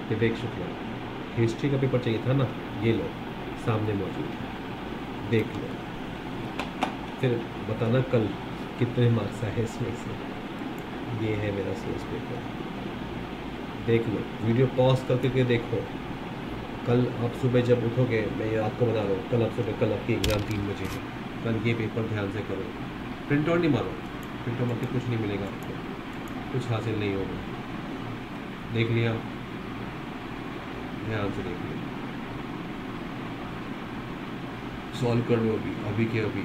विवेक Shukla, history का paper चाहिए था ना, ये लो सामने मौजूद है, देख लो, फिर बताना कल कितने मार्क्स आए इसमें से। ये है मेरा सोर्स पेपर, देख लो, वीडियो पॉज करके के देखो। कल आप सुबह जब उठोगे, मैं ये रात को बता रहा हूँ, कल आप सुबह, कल आपकी एग्ज़ाम 3 बजे है, कल ये पेपर ध्यान से करो, प्रिंट आउट नहीं मारो, प्रिंट आउट मार के कुछ नहीं मिलेगा आपको, कुछ हासिल नहीं होगा। देख लिया, ध्यान से देख लिया, सॉल्व कर लो अभी, अभी के अभी,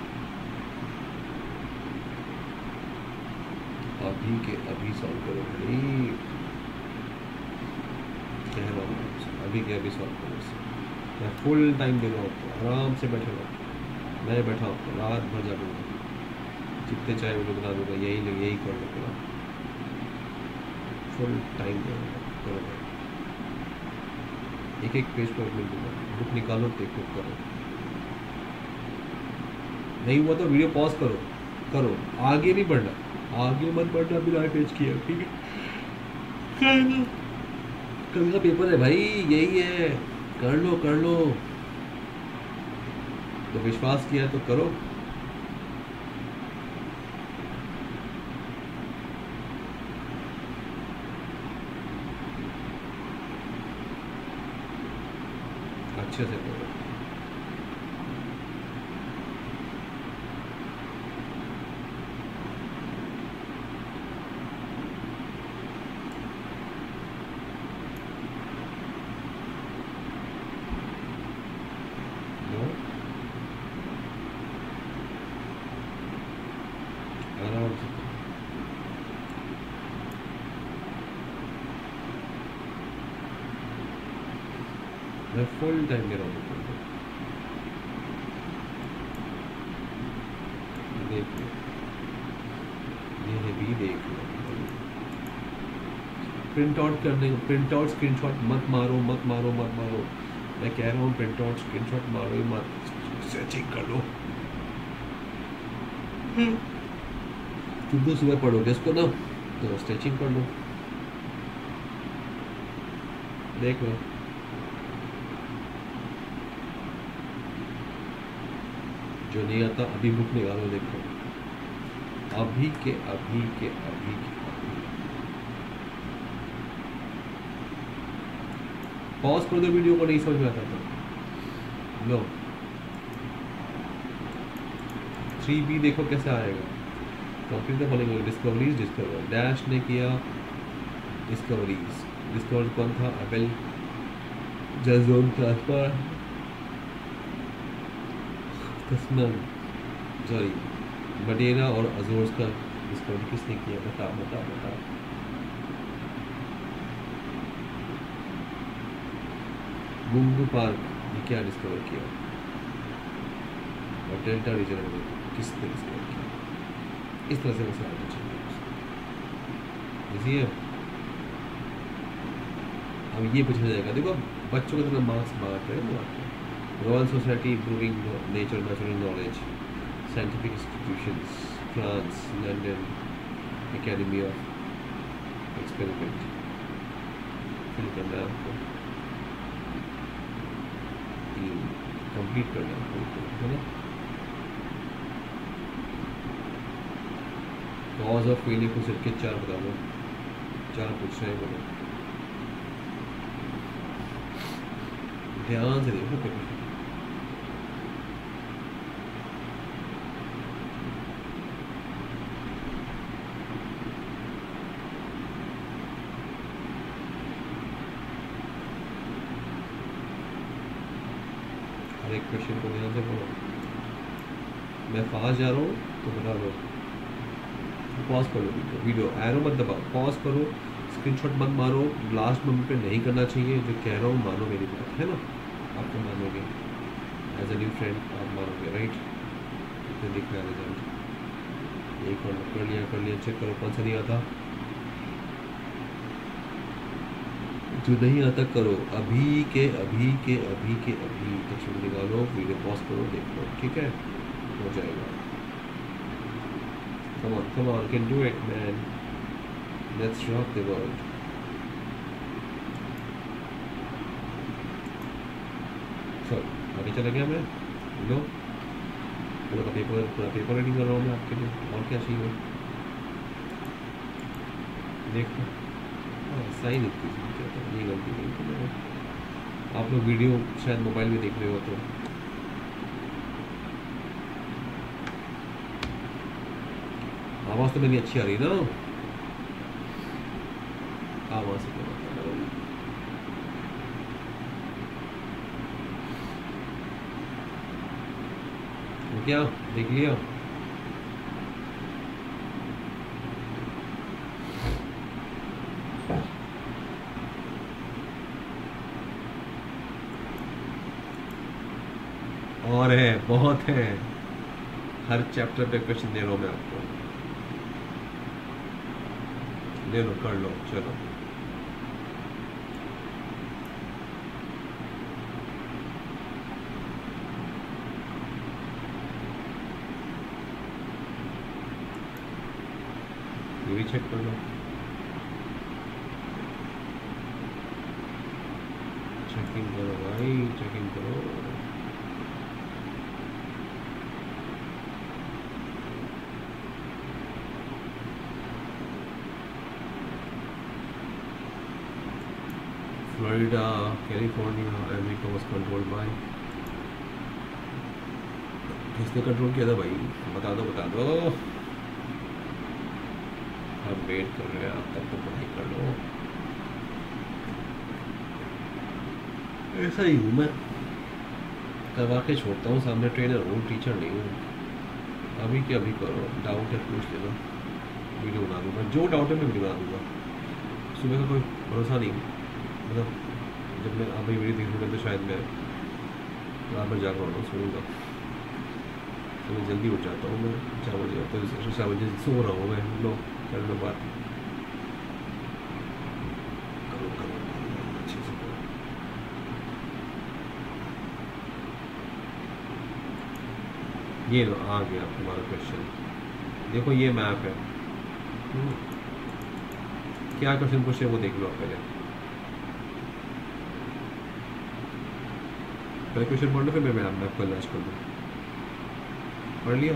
अभी के अभी सॉल्व करो भाई, कह रहा हूँ अभी के अभी सॉल्व करो इसे। मैं फुल टाइम दे रहा हूँ आपको, आराम से बैठे रहो, मैं बैठा हूँ रात भर जागूंगा, जितने चाहे वीडियो बना दूँगा, यही कर लो, फुल टाइम दे रहा हूँ, करो भाई, एक एक पेज पर मिल दूँगा, बुक निकालो, देखो, करो, नहीं हुआ तो वीडियो पॉज करो, करो, आगे नहीं बढ़ना, आगे मत बढ़ना बिना पेज किया, ठीक है। कल का पेपर है भाई, यही है, कर लो, तो विश्वास किया तो करो। अच्छे से करो, आराम से, मैं फुल टाइम दे रहा हूँ, देख लो, ये भी देख लो, प्रिंट आउट करने, प्रिंट आउट स्क्रीनशॉट मत मारो, मैं कह रहा हूँ प्रिंट आउट स्क्रीनशॉट मारो ही मत, चेक कर लो, क्योंकि सुबह पढ़ोगे इसको ना, तो स्ट्रेचिंग कर लो, देख लो, जो नहीं आता अभी बुक निकालो, देखो, अभी के अभी, पॉज कर दो वीडियो को, नहीं समझ में आता तो लो, 3B देखो कैसे आएगा, complete the following discoveries, discover dash ने किया डिस्कवरीज, डिस्कवर कौन था, एप्पल जजोन ट्रांसफर कस्मन, सॉरी मडेरा और अजोर्स का डिस्कवरी किसने किया, बता, मुंगू पार्क ने क्या डिस्कवर किया, और डेल्टा रीजन में किसने डिस्कवर किया, इस तरह से मसला आना चाहिए, इजी है। अब ये पूछा जाएगा, देखो बच्चों को तो मार्क्स बांट रहे हैं, royal society improving nature natural knowledge, scientific institutions, France, London, academy of experiment, fill करना है आपको, कंप्लीट करना है ना। कॉज ऑफ फेलियर को सिर्फ के 4 बता दो, 4 पूछ रहे हैं, बोलो, ध्यान से देखो पेपर, हर एक क्वेश्चन को ध्यान से बोलो, मैं फास्ट जा रहा हूँ तो बता दो, पॉज कर लो वीडियो, एरो मत दबाओ, पॉज करो, स्क्रीनशॉट मत मारो, लास्ट मोमेंट पे नहीं करना चाहिए, जो कह रहा हूँ मानो मेरी बात, है ना, आप तो मानोगे, एज ए न्यू फ्रेंड आप मानोगे, राइट, कितने दिख रहा है रिजल्ट, एक और कर लिया, चेक करो कौन सा नहीं आता, जो नहीं आता करो, अभी के अभी तक निकालो, वीडियो पॉज करो, देख लो, ठीक है, हो जाएगा, come on, can do it man, let's rock the world, sorry आगे चला गया मैं। लो पूरा पेपर रेडी कर रहा हूँ मैं आपके लिए, और क्या चाहिए देखो। ऐसा ही लिखती थी, ये गलती नहीं थी मैंने। आप लोग वीडियो शायद मोबाइल में देख रहे हो तो आवाज़ तो मेरी अच्छी आ रही है ना? आवाज़ से क्या बता रहा हूँ? क्या देख लिया? और है, बहुत है, हर चैप्टर पे क्वेश्चन दे रहा हूँ मैं आपको, ले लो कर लो चलो। ये भी चेक कर लो, चेकिंग करो भाई, चेकिंग करो। Florida, California, America was controlled by, किसने कंट्रोल किया था भाई? बता दो बता दो। हम वेट कर रहे हैं, आप तक तो पढ़ाई कर लो। ऐसा ही हूँ मैं, करवा के छोड़ता हूँ, सामने ट्रेनर हूँ, टीचर नहीं हूँ। अभी क्या अभी करो, डाउट है पूछ लेना, वीडियो बना दूँगा, जो डाउट है मैं वीडियो बना दूँगा। सुबह का कोई भरोसा नहीं, मतलब जब मैं अभी वीडियो देखूँगा तो शायद मैं रात में जाग रहा हूँ, सोऊंगा तो मैं जल्दी उठ जाता हूँ, मैं 4 बजे, तो 4 बजे सो रहा हूँ मैं। लो कर लो बात, करो करो अच्छे से करो। ये लो आ गया तुम्हारा क्वेश्चन, देखो ये मैप है, क्या क्वेश्चन पूछे वो देख लो आप पहले क्वेश्चन पढ़ लो, फिर मैं मैप को लॉन्च कर दूँ। पढ़ लिया?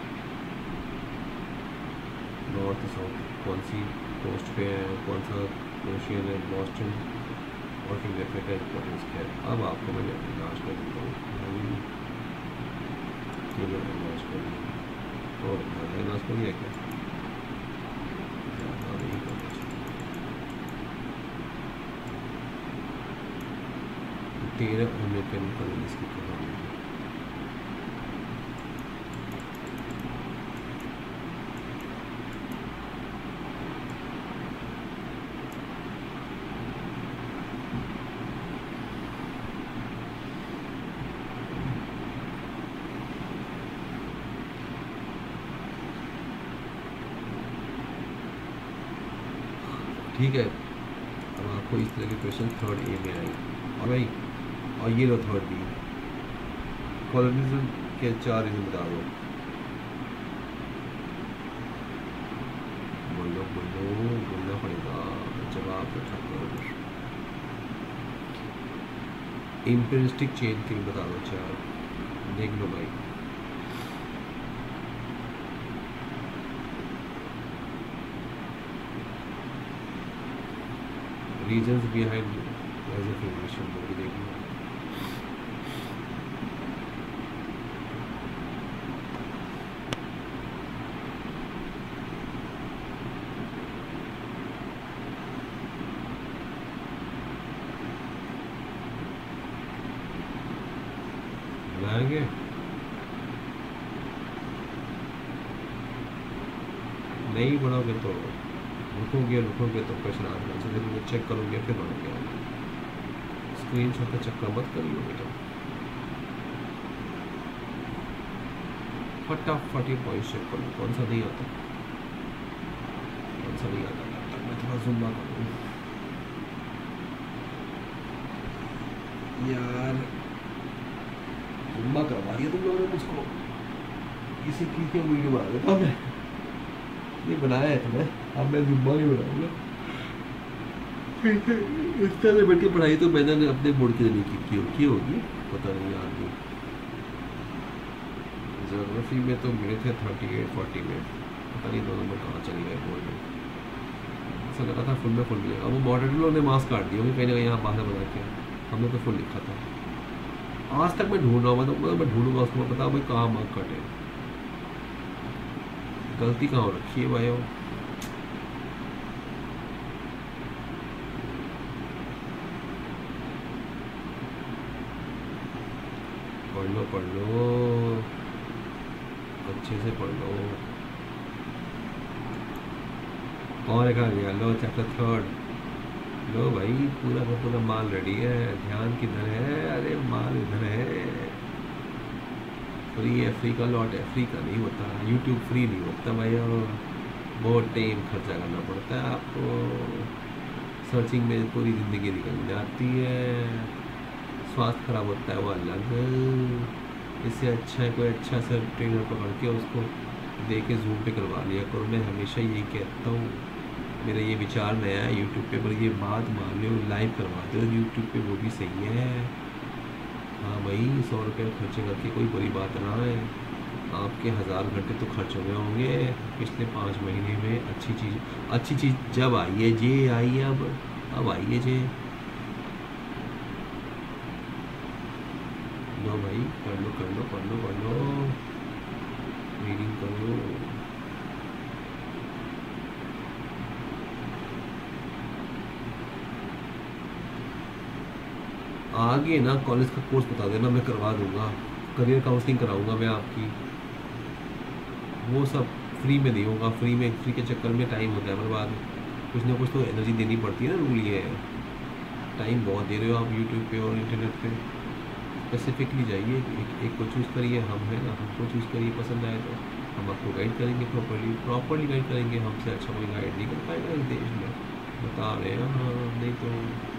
नॉर्थ साउथ कौन सी कोस्ट पे है, कौन सा ओशियन है, बॉस्टन और फिर डेफिनेट का इम्पोर्टेंस क्या है। अब आपको मैं लॉन्च कर देता हूँ, लॉन्च कर दिया और लॉन्च कर दिया क्या? तेरह अमेरिकन कॉलोनीज की कहानी। ठीक है, अब आपको इस तरह के क्वेश्चन थर्ड ए में आए और भाई, और ये लो थर्ड बी, कॉलोनिज्म के 4 रीजन बता दो। बोलो बोलो, बोलना पड़ेगा जवाब उठाकर। इम्पेरिस्टिक चेन के बता दो 4, देख लो भाई। Reasons behind age a formation वो भी देख लो। बनाएंगे नहीं बनाओगे तो रुकोगे तो क्वेश्चन आंसर से जब चेक करोगे फिर बनोगे। स्क्रीन शॉट का चक्कर मत करिए बेटा, फटाफट ये पॉइंट चेक करो, कौन सा नहीं आता, कौन सा नहीं आता। तब मैं थोड़ा जुम्मा करूँ यार, जुम्मा करवा दिया तुम लोगों ने मुझको, इसी की क्यों वीडियो बना देता मैं, नहीं बनाया है तुम्हें, अब मैं जुम्मा नहीं बनाऊंगा। इस तरह बैठ के पढ़ाई तो मैंने अपने बोर्ड के लिए की होगी, पता नहीं याद नहीं। ज्योग्राफी में तो मिले थे 38-40 में, पता नहीं 2 नंबर कहाँ चले गए बोर्ड में। ऐसा लगा था फुल में फुल मिलेगा, वो मॉडरेटर ने मार्क्स काट दिया कहीं ना कहीं यहाँ बाहर बना के, हमने तो फुल लिखा था। आज तक मैं ढूंढ रहा हूँ, मतलब मैं ढूंढूंगा उसको, मैं बता भाई कहाँ मार्क काटे, गलती कहाँ हो रखी है भाई। पढ़ लो अच्छे से पढ़ लो। और एक आ गया, लो चैप्टर 3। लो भाई पूरा का पूरा माल रेडी है, ध्यान किधर है? अरे माल इधर है, फ्री है, फ्री का लॉट है, फ्री का नहीं होता, यूट्यूब फ्री नहीं होता भाई, और बहुत टाइम खर्चा करना पड़ता है आपको, सर्चिंग में पूरी ज़िंदगी निकल जाती है, स्वास्थ्य खराब होता है वो अलग। इससे अच्छा है कोई अच्छा सा ट्रेनर पकड़ के उसको दे के जूम पे करवा लिया करो। मैं हमेशा यही कहता हूँ, मेरा ये विचार नया है यूट्यूब पे, पर ये बात मान लो लाइव करवा दो यूट्यूब पे, वो भी सही है। हाँ भाई 100 रुपये खर्चे करके कोई बुरी बात ना है, आपके 1000 घंटे तो खर्च हो गए होंगे पिछले 5 महीने में। अच्छी चीज़ जब आई है, जे आई है, अब आई है जे। लो भाई पढ़ लो, रीडिंग करो। आगे ना कॉलेज का कोर्स बता देना, मैं करवा दूंगा, करियर काउंसलिंग कराऊंगा मैं आपकी, वो सब फ्री में नहीं होगा। फ्री के चक्कर में टाइम होता है बर्बाद, कुछ ना कुछ तो एनर्जी देनी पड़ती है ना। रूल ये है, टाइम बहुत दे रहे हो आप यूट्यूब पे और इंटरनेट पे, स्पेसिफिकली जाइए, एक को चूज़ करिए, हम है ना, हमको चूज़ करिए, पसंद आए तो हम आपको गाइड करेंगे, प्रॉपरली गाइड करेंगे। हमसे अच्छा कोई गाइड नहीं कर पाएगा इस देश में, बता रहे हैं। हाँ नहीं तो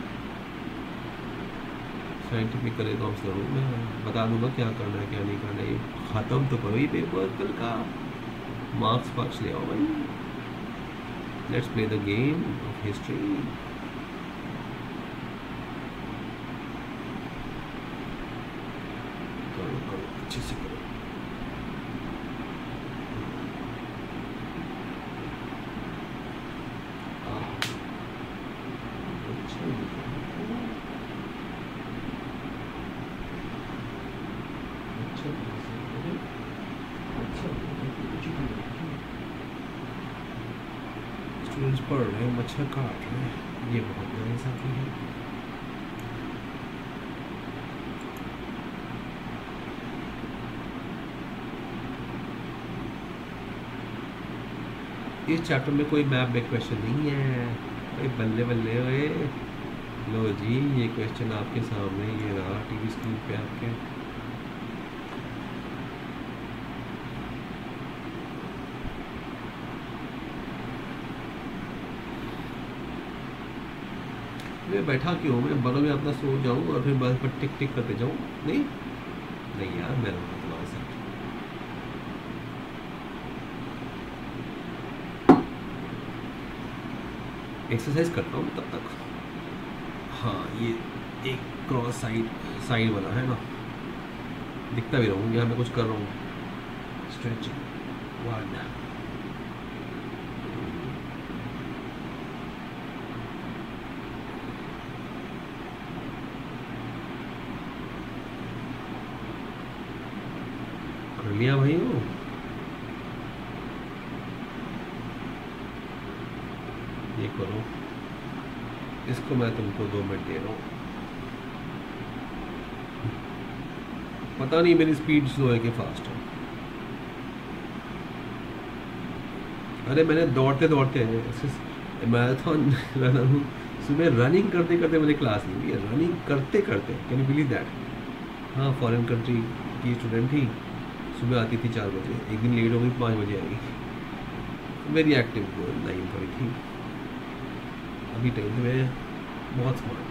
साइंटिफिक करे तो हम ज़रूर मैं बता दूंगा क्या करना है क्या नहीं करना है। ख़त्म तो करो ही पेपर कल का, मार्क्स ले आओ भाई। Let's play the game of history. करो अच्छे से करो। स्टूडेंट्स पढ़ रहे हैं, मच्छर काट रहे हैं, ये बहुत बड़ी साथी है। इस चैप्टर में कोई मैप में क्वेश्चन नहीं है, अरे बल्ले बल्ले हुए। लो जी ये क्वेश्चन आपके सामने ये रहा टीवी स्क्रीन पे आपके। मैं बैठा क्यों, मैं बगल में अपना सो जाऊं और फिर बस पर टिक टिक करते जाऊं? नहीं यार, मैं रहूँगा तुम्हारे साथ। एक्सरसाइज करता हूँ तब तक। हाँ ये एक क्रॉस साइड वाला है ना, दिखता भी रहूँ यहाँ मैं कुछ कर रहा हूँ। स्ट्रेचिंग 1 कर लिया भाई वो। ये करो, इसको मैं तुमको 2 मिनट दे रहा हूँ। पता नहीं मेरी स्पीड स्लो है कि फास्ट है। अरे मैंने दौड़ते मैराथन रनर हूँ। सुबह रनिंग करते करते मुझे क्लास नहीं हुई है, रनिंग करते करते, कैन यू बिलीव दैट। हाँ फॉरेन कंट्री की स्टूडेंट थी, सुबह आती थी 4 बजे, एक दिन लेट हो गई 5 बजे आ गई। वेरी एक्टिव गर्ल, 9 पढ़ी थी, अभी 10th में, बहुत स्मार्ट।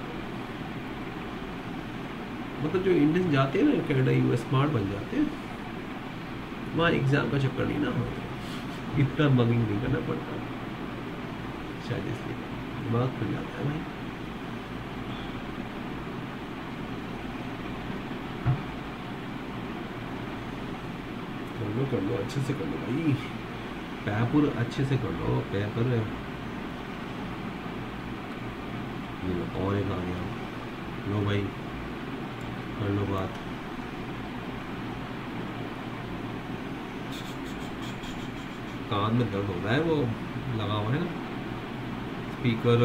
मतलब जो इंडियन जाते हैं ना कनाडा US, स्मार्ट बन जाते हैं वहाँ, एग्ज़ाम का चक्कर नहीं ना होता, इतना मगिंग नहीं करना पड़ता, शायद इसलिए दिमाग खुल जाता है भाई। कर लो, अच्छे से कर लो भाई, पेपर अच्छे से कर लो पेपर। ये लो और एक आ गया, लो भाई कर लो बात। कान में दर्द हो रहा है, वो लगा हुआ है ना स्पीकर।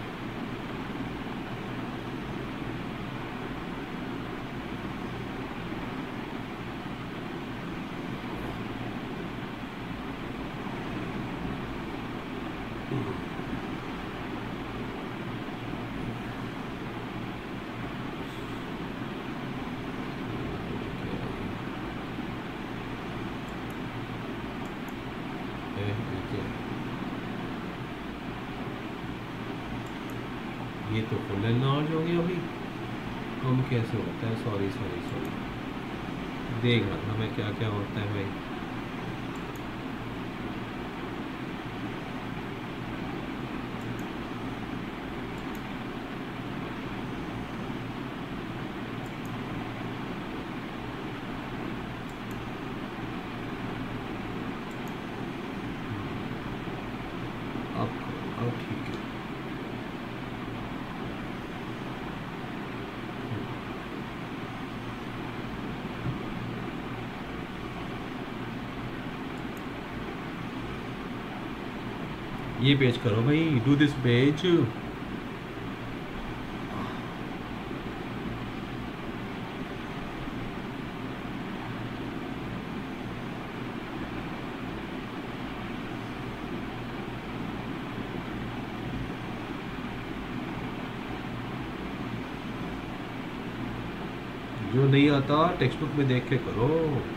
ये तो फुल एनलार्ज हो गया अभी, कम कैसे होता है? सॉरी सॉरी सॉरी, देख रहा था मैं क्या क्या होता है भाई। अब ठीक है, ये पेज करो भाई, डू दिस पेज। जो नहीं आता टेक्स्ट बुक में देख के करो।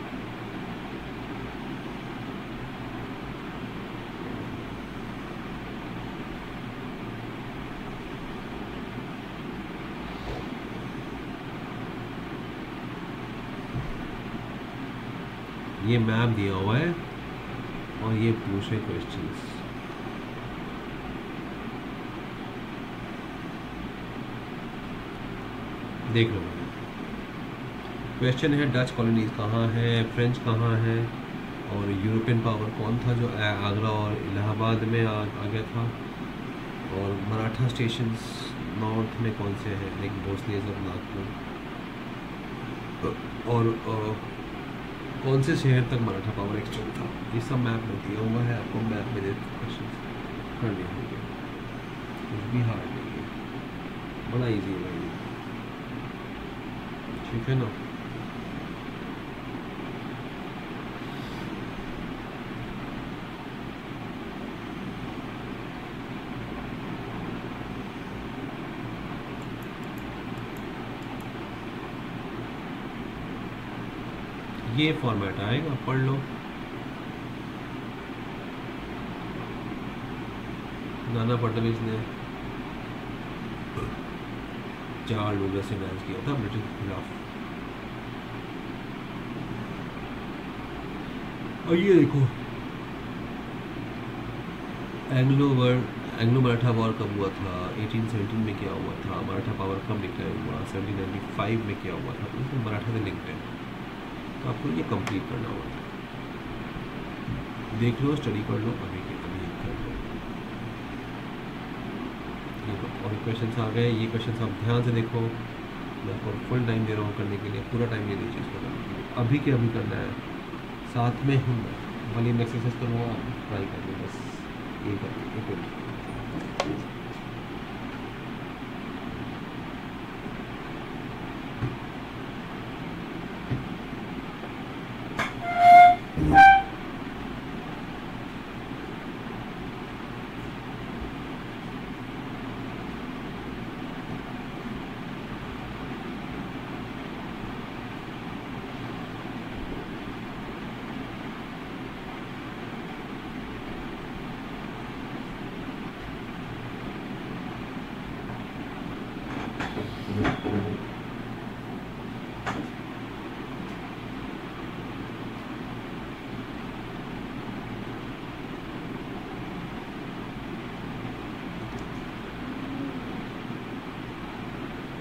ये मैप दिया हुआ है और ये पूछे क्वेश्चंस। देख लो, क्वेश्चन है डच कॉलोनीज कहाँ है, फ्रेंच कहाँ है, और यूरोपियन पावर कौन था जो आगरा और इलाहाबाद में आ गया था, और मराठा स्टेशंस नॉर्थ में कौन से हैं, लाइक भोसले सब नागपुर, और कौन से शहर तक मराठा पावर एक्सटेंड था। ये सब मैप में दिया हुआ है आपको, मैप में देते क्वेश्चन कर लिया होंगे, कुछ भी हार्ड नहीं है, बड़ा इजी है भाई, ठीक है ना। ये फॉर्मेट आएगा, पढ़ लो। नाना फडणवीस ने 4 लोगों से मैच किया था ब्रिटिश के खिलाफ। और ये देखो एंग्लो मराठा वॉर कब हुआ था, 1817 में क्या हुआ था, मराठा पावर कब डिक्लेयर हुआ, 1795 में क्या हुआ था, इसमें मराठा से लिंक्ड है, तो आपको ये कंप्लीट करना होगा। देख लो, स्टडी कर लो, अभी के अभी कर लो। ये लो, और क्वेश्चन आ गए, ये क्वेश्चन आप ध्यान से देखो, मैं आपको फुल टाइम दे रहा हूँ करने के लिए, पूरा टाइम ये चीज़ को करने के लिए, अभी के अभी करना है, साथ में हम वाली एक्सरसाइज करूँगा, ट्राई कर लो बस, ये कर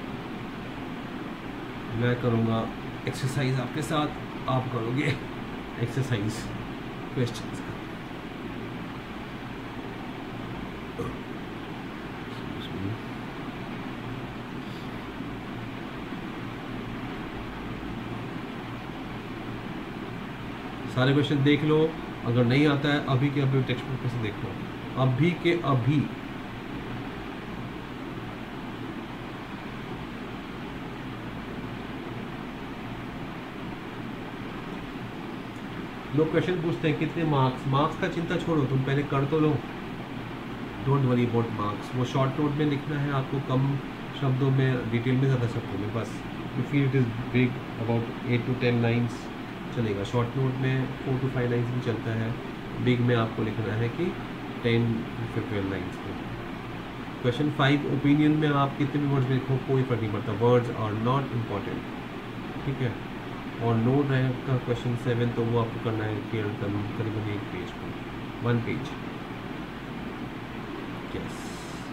मैं करूँगा एक्सरसाइज आपके साथ, आप करोगे एक्सरसाइज क्वेश्चंस का। सारे क्वेश्चन देख लो, अगर नहीं आता है अभी के अभी टेक्स्ट बुक से देख लो, अभी के अभी। लोग क्वेश्चन पूछते हैं कितने मार्क्स, मार्क्स का चिंता छोड़ो, तुम पहले कर तो लो, डोंट वरी अबाउट मार्क्स। वो शॉर्ट नोट में लिखना है आपको, कम शब्दों में, डिटेल में, ज़्यादा शब्दों में, बस। You feel it is big, about 8 to 10 lines चलेगा। शॉर्ट नोट में 4 to 5 लाइन्स भी चलता है, बिग में आपको लिखना है कि 10 to 12 लाइन्स में। क्वेश्चन 5 ओपिनियन में आप कितने भी वर्ड्स में लिखो कोई फर्क नहीं पड़ता, वर्ड्स आर नॉट इम्पॉर्टेंट, ठीक है। और नोट रहेगा क्वेश्चन 7, तो वो आपको करना है करीबन 1 पेज को, 1 पेज। यस,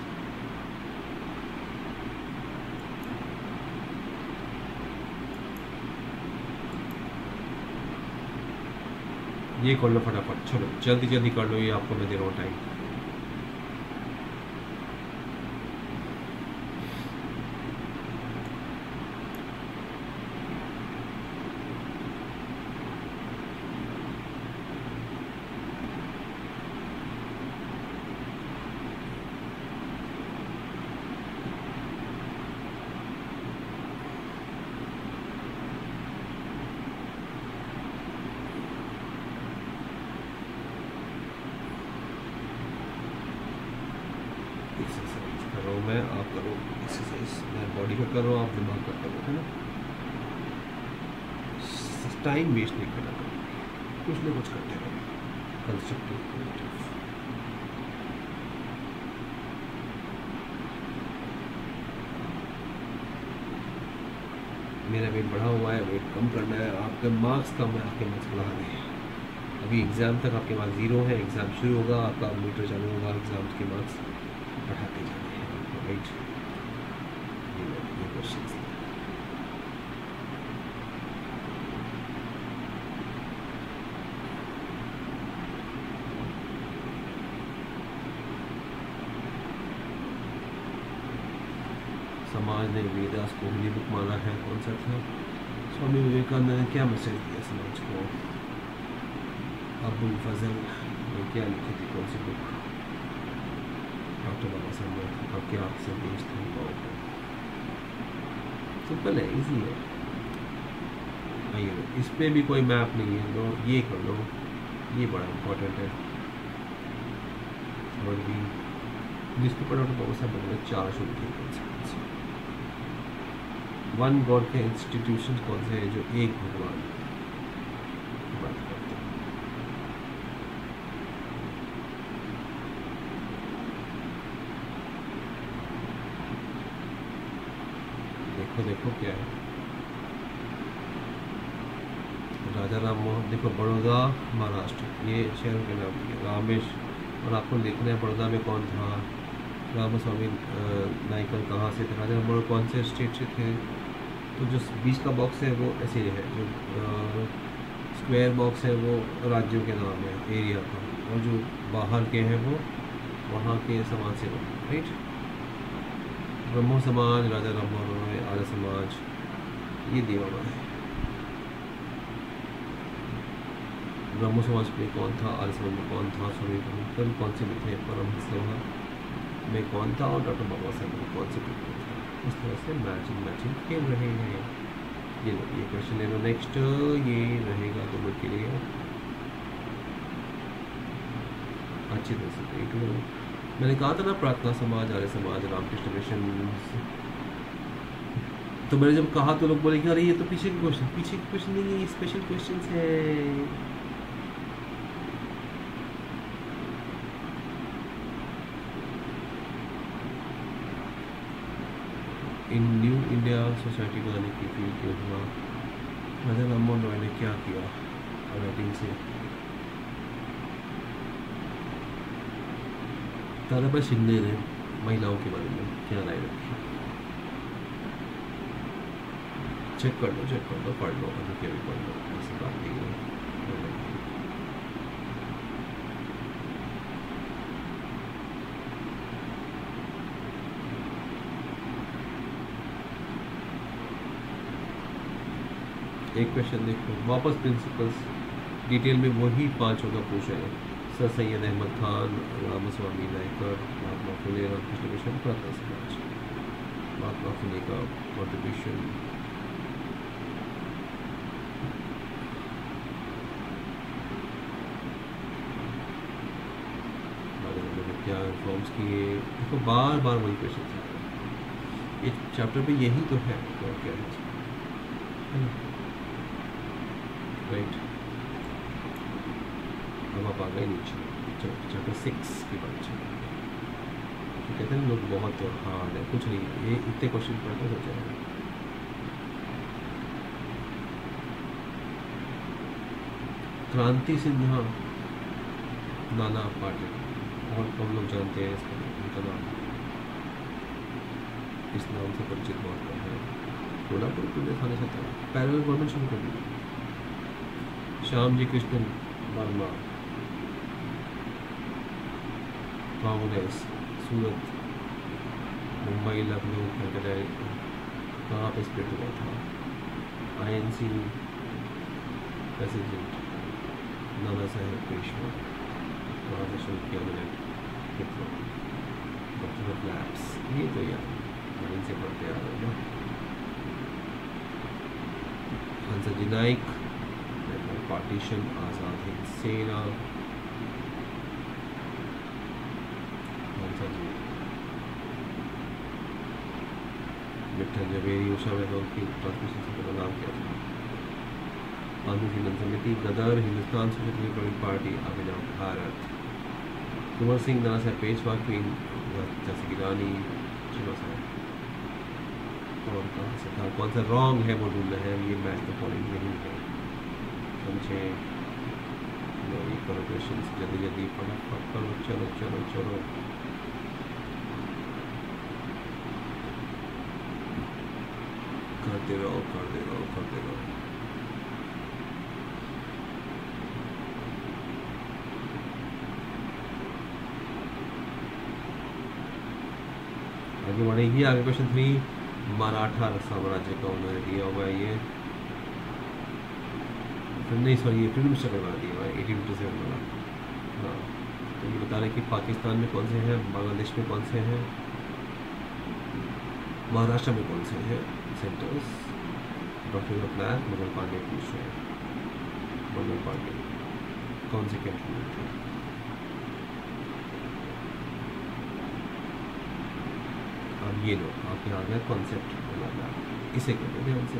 ये कर लो फटाफट, चलो जल्दी जल्दी कर लो, ये आपको मैं दे रहा हूँ टाइम। एक्सरसाइज कर रहा हूँ मैं, आप करो एक्सरसाइज, मैं बॉडी का कर रहा हूँ, आप दिमाग का करो, है ना। टाइम वेस्ट नहीं करना, कुछ ना कुछ करते रहो, कंस्ट्रक्टिव क्रिएटिव। मेरा वेट बढ़ा हुआ है, वेट कम करना है, आपके मार्क्स कम है, आपके मार्क्स बढ़ा रहे हैं। अभी एग्ज़ाम तक आपके मार्क्स 0 है, एग्ज़ाम शुरू होगा, आपका मीटर चालू होगा, एग्ज़ाम के मार्क्स बढ़ाते जाने हैं, राइट। ये क्वेश्चन समाज ने वेदास को हिंदी बुक माना है, कौन सा था? स्वामी विवेकानंद ने क्या मैसेज दिया समाज को? अबुल फजल ने क्या लिखी थी, कौन सी बुक? डॉक्टर बाबा साहब का क्या संदेश था? सिंपल है, इजी है। आइए, इस पर भी कोई मैप नहीं है, तो ये कर लो, ये बड़ा इम्पोर्टेंट है। और भी जिसके ऊपर डॉक्टर बाबा साहब ने 4 शुरू किए, वन गॉड के इंस्टीट्यूशन कौन से हैं जो एक भगवान की बात करते हैं? देखो देखो क्या है, राजा राम मोहन, देखो बड़ौदा महाराष्ट्र, ये शहर के नाम है। रामेश, और आपको देखना है बड़ौदा में कौन था, रामास्वामी नायकर कहाँ से थे, राजा राम मोहन कौन से स्टेट से थे। तो जो बीच का बॉक्स है वो ऐसे है, जो स्क्वायर बॉक्स है वो राज्यों के नाम है, एरिया का, और जो बाहर के हैं वो वहाँ के समाज से बने, राइट। ब्रह्मो समाज, राजा राम मोहन रॉय, आर्य समाज, ये दिया हुआ है। ब्रह्मो समाज में कौन था, आर्य समाज में कौन था, स्वामी विवेकानंद कौन से में थे, परमहंस में कौन था, और डॉक्टर बाबा साहब में कौन से में था। इस तरह से मैचिंग खेल रहे हैं। ये लो, ये क्वेश्चन ले लो। नेक्स्ट ये रहेगा तुम के लिए, अच्छी तरह से देख लो। मैंने कहा था ना, प्रार्थना समाज, आर्य समाज, रामकृष्ण मिशन। तो मैंने जब कहा तो लोग बोले कि अरे ये तो पीछे के क्वेश्चन नहीं है, ये स्पेशल क्वेश्चन है। इन न्यू इंडिया सोसाइटी को आने की फील क्यों हुआ? राजा राम मोहन रॉय ने क्या किया राइटिंग से? दादाभाई शिंदे ने महिलाओं के बारे में क्या राय रखी? चेक कर लो, पढ़ लो, अभी क्या भी पढ़ लो, ऐसी बात नहीं है। एक क्वेश्चन देखो, वापस प्रिंसिपल्स डिटेल में वही 5 होगा पूछ रहे हैं। Sir Syed Ahmed Khan, Ramaswamy Naicker, Mahatma Phule, Ramakrishna mission, Prarthana Samaj. महात्मा फुले का कॉन्ट्रीब्यूशन, क्या रिफॉर्म्स किए। देखो बार बार वही क्वेश्चन था, इस चैप्टर पे यही तो है, और क्या है राइट। अब आप आ गए नीचे, चैप्टर 6 की बात चलिए। तो कहते हैं लोग बहुत हार्ड है, कुछ नहीं है, ये इतने क्वेश्चन पढ़ते हो जाएगा। क्रांति सिन्हा, नाना पाटेकर, और कम लोग जानते हैं इसका, उनका नाम इस नाम से परिचित बहुत कम है। कोल्हापुर पुलिस थाने से पैरेलल गवर्नमेंट शुरू कर दी। श्याम जी कृष्णन वर्मा, कांग्रेस, सूरत, मुंबई, लखनऊ, कलकत्ता, कहाँ पे स्प्लिट हुआ था। INC प्रेसिडेंट नाना साहेब पेशवा, वहाँ से शुरू किया मैंने डॉक्टर ऑफ लैब्स, ये तो यार लाइन से पढ़ते आ रहे हैं ना। हंसजी नाइक, पार्टीशन, आज़ाद हिंद सेना, हंसजी विठल जवेरी, उषा मेहता की ट्रांसमिशन से का नाम क्या था। आंदोलन समिति, Ghadar, Hindustan socialist republic party, आगे जाओ भारत, कुंवर सिंह, नाना साहब पेशवा, क्वीन झांसी की रानी, चलो साहब और कहाँ से था, कौन सा रॉन्ग है वो ढूंढना है। ये मैच तो फॉलोइंग नहीं है, समझे। ये करो क्वेश्चन जल्दी जल्दी फटाफट करो, चलो चलो चलो। करते रहो करते रहो करते रहो। आगे बढ़ेगी। आगे क्वेश्चन 3, मराठा साम्राज्य का उन्होंने दिया हुआ है ये, फिर नहीं सॉरी ये फ्रीडम स्ट्रगल बना दिया हुआ है 1857 वाला। हाँ तो ये बता रहे कि पाकिस्तान में कौन से हैं, बांग्लादेश में कौन से हैं, महाराष्ट्र में कौन से हैं centres. Doctor of lab Mangal Pandey पूछ रहे हैं, मंगल पांडे कौन से कंट्री में थे। अब ये लो आपके आ गया कॉन्सेप्ट, इसे कहते थे हमसे।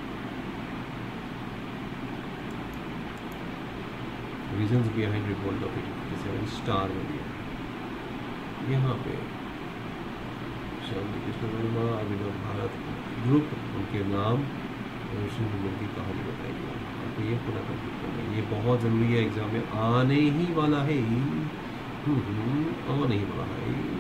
Reasons behind revolt of 1857 star में दिया यहाँ पे। श्याम जी कृष्ण वर्मा, अभिनव भारत ग्रुप, उनके नाम और की कहानी बताइए। आपको ये पूरा कंप्लीट करना है, ये बहुत ज़रूरी है, एग्जाम में आने ही वाला है, आने ही वाला है।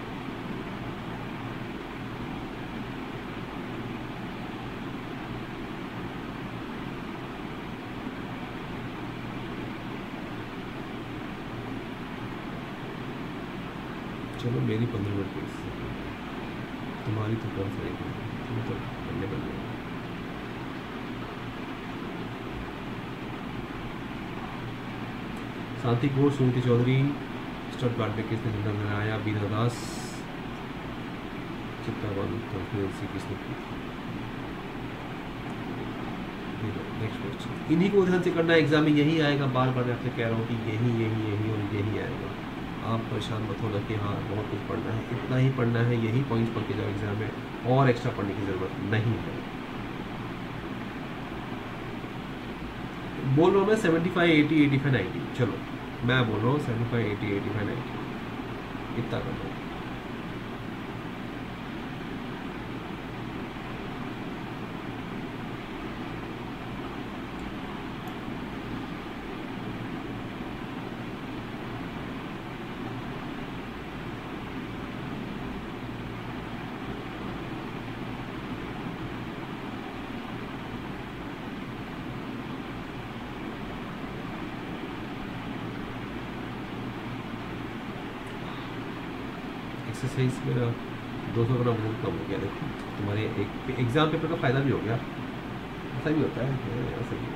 चलो मेरी 15 मिनट की, तुम्हारी तो कौन सा है, तुम तो पढ़ने बन गए। शांति घोष, सुनीति चौधरी, स्टटगार्ड में किसने झंडा लहराया, बीना दास, चित्तावन कॉन्फ्रेंसी किसने की। नेक्स्ट क्वेश्चन, इन्हीं को ध्यान से करना है, एग्जाम में यही आएगा, बार बार आपसे कह रहा हूँ कि यही यही यही और यही आएगा। आप परेशान मत होना कि हाँ बहुत कुछ पढ़ना है, इतना ही पढ़ना है, यही पॉइंट्स पढ़ के जाओ एग्जाम में, और एक्स्ट्रा पढ़ने की ज़रूरत नहीं है। बोल रहा हूँ मैं 75, 80, 85, 90, चलो मैं बोल रहा हूँ 75, 80, 85, 90 इतना कर लो। एक्सरसाइज मेरा 200 ग्राम वजन कम हो गया। देखो तुम्हारे एक एग्ज़ाम पेपर का फ़ायदा भी हो गया, ऐसा भी होता है, ऐसा भी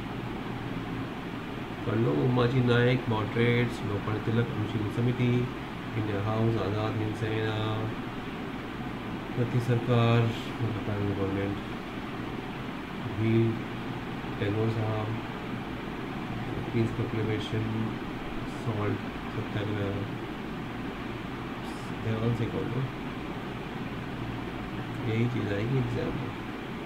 पढ़ लो। Umaji Naik moderates, Lokpal Tilak Anushilan Samiti, India house, आज़ाद हिंद सेना, प्रति सरकार, गवर्नमेंट, भी टैगोर साहब, पीस प्रोक्लेमेशन, सॉल्ट सत्याग्रह, ध्यान से कर लो, यही चीज़ आएगी एग्जाम में।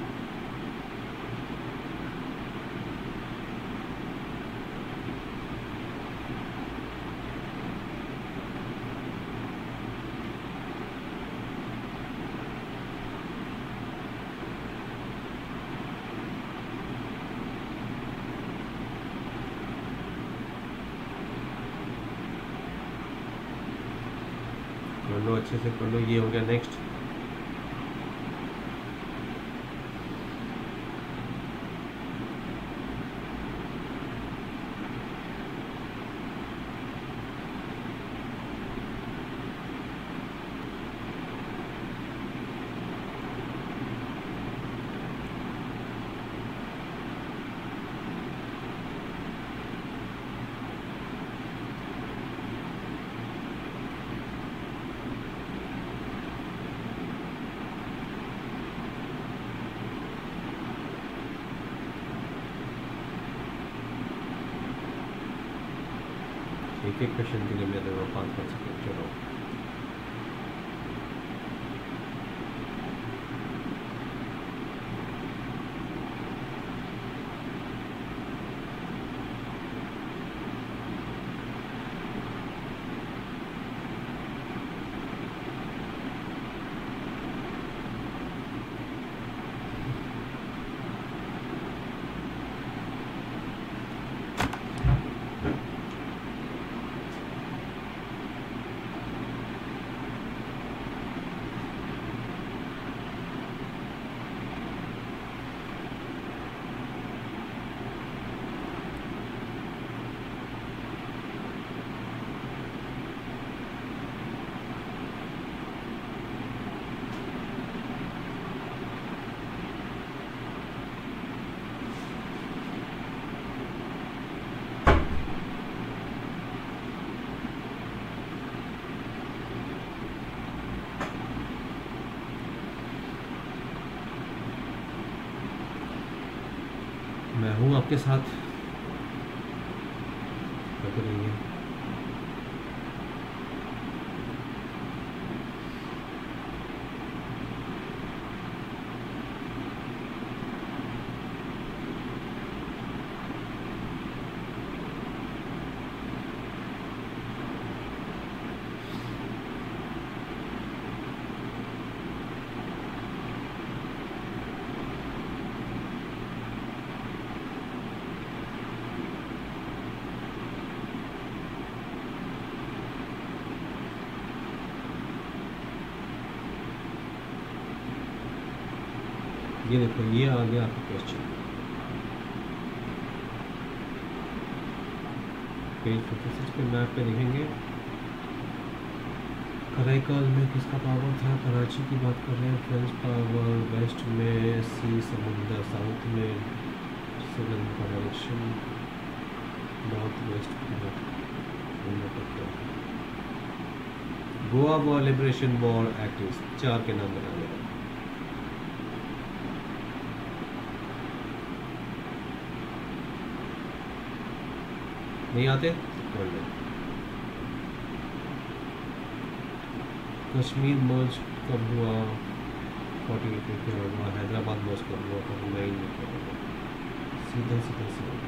कर लो, अच्छे से कर लो। ये हो गया नेक्स्ट। एक एक क्वेश्चन के लिए मैं दे रहा हूँ 5-5 सेकेंड। चलो मैं हूँ आपके साथ, करते रहिए। ये देखो, ये आ गया आपका क्वेश्चन, पेज 56 पे मैप पे देखेंगे। कराईकाल में किसका पावर था? कराची की बात कर रहे हैं। French power. वेस्ट में सी समुंदर, साउथ में Sri Lanka direction, north west Goa war, liberation war, activist, 4 के नाम बता देगा। नहीं आते पढ़ लो। कश्मीर मर्ज कब हुआ? 48 में क्या हुआ? हैदराबाद मर्ज कब हुआ? 49 में क्या हुआ? सीधा सीधा सीधा